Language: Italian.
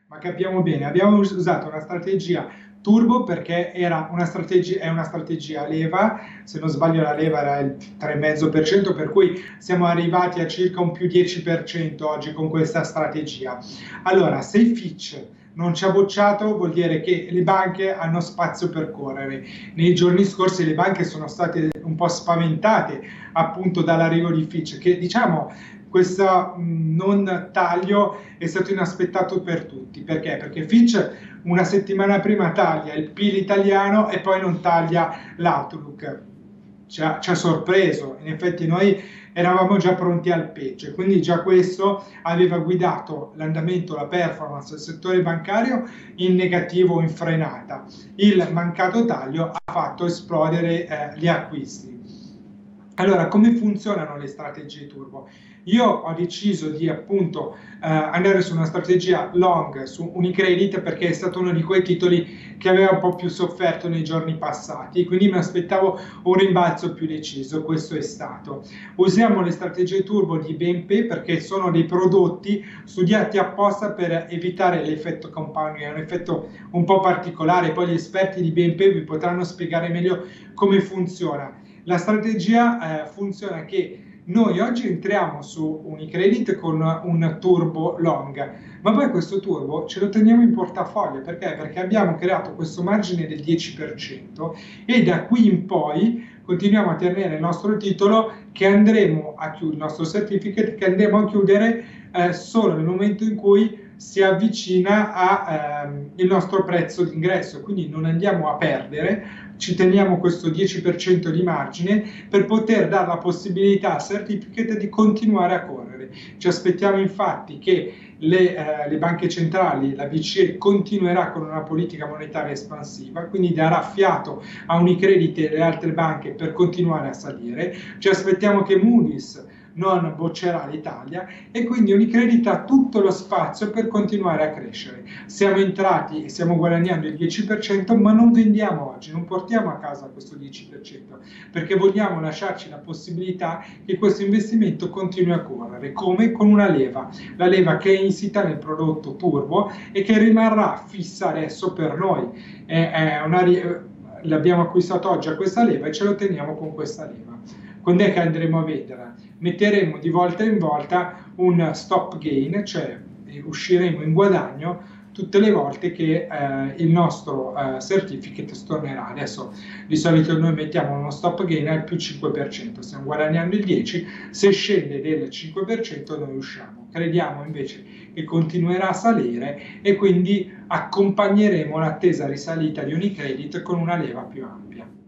Ma capiamo bene, abbiamo usato una strategia turbo perché era una strategia, è una strategia a leva, se non sbaglio la leva era il 3,5%, per cui siamo arrivati a circa un più 10% oggi con questa strategia. Allora, se Fitch non ci ha bocciato vuol dire che le banche hanno spazio per correre. Nei giorni scorsi le banche sono state un po' spaventate appunto dall'arrivo di Fitch, che diciamo questo non taglio è stato inaspettato per tutti. Perché? Perché Fitch una settimana prima taglia il PIL italiano e poi non taglia l'outlook. Ci ha sorpreso, in effetti noi eravamo già pronti al peggio, quindi già questo aveva guidato l'andamento, la performance del settore bancario in negativo, in frenata. Il mancato taglio ha fatto esplodere gli acquisti. Allora, come funzionano le strategie turbo? Io ho deciso di appunto andare su una strategia long su Unicredit perché è stato uno di quei titoli che aveva un po' più sofferto nei giorni passati, quindi mi aspettavo un rimbalzo più deciso, questo è stato. Usiamo le strategie turbo di BNP perché sono dei prodotti studiati apposta per evitare l'effetto compounding, è un effetto un po' particolare, poi gli esperti di BNP vi potranno spiegare meglio come funziona. La strategia funziona che noi oggi entriamo su Unicredit con un turbo long, ma poi questo turbo ce lo teniamo in portafoglio. Perché? Perché abbiamo creato questo margine del 10% e da qui in poi continuiamo a tenere il nostro titolo che andremo a chiudere, il nostro certificate che andremo a chiudere solo nel momento in cui si avvicina al nostro prezzo d'ingresso, quindi non andiamo a perdere, ci teniamo questo 10% di margine per poter dare la possibilità al certificate di continuare a correre. Ci aspettiamo infatti che le banche centrali, la BCE continuerà con una politica monetaria espansiva, quindi darà fiato a Unicredit e alle altre banche per continuare a salire. Ci aspettiamo che Moody's non boccerà l'Italia e quindi Unicredit ha tutto lo spazio per continuare a crescere. Siamo entrati e stiamo guadagnando il 10%, ma non vendiamo oggi, non portiamo a casa questo 10%, perché vogliamo lasciarci la possibilità che questo investimento continui a correre, come con una leva, la leva che è insita nel prodotto turbo e che rimarrà fissa adesso per noi. L'abbiamo acquistato oggi a questa leva e ce lo teniamo con questa leva. Quando è che andremo a vedere? Metteremo di volta in volta un stop gain, cioè usciremo in guadagno tutte le volte che il nostro certificate stornerà. Adesso di solito noi mettiamo uno stop gain al più 5%, stiamo guadagnando il 10%, se scende del 5% noi usciamo. Crediamo invece che continuerà a salire e quindi accompagneremo l'attesa risalita di Unicredit con una leva più ampia.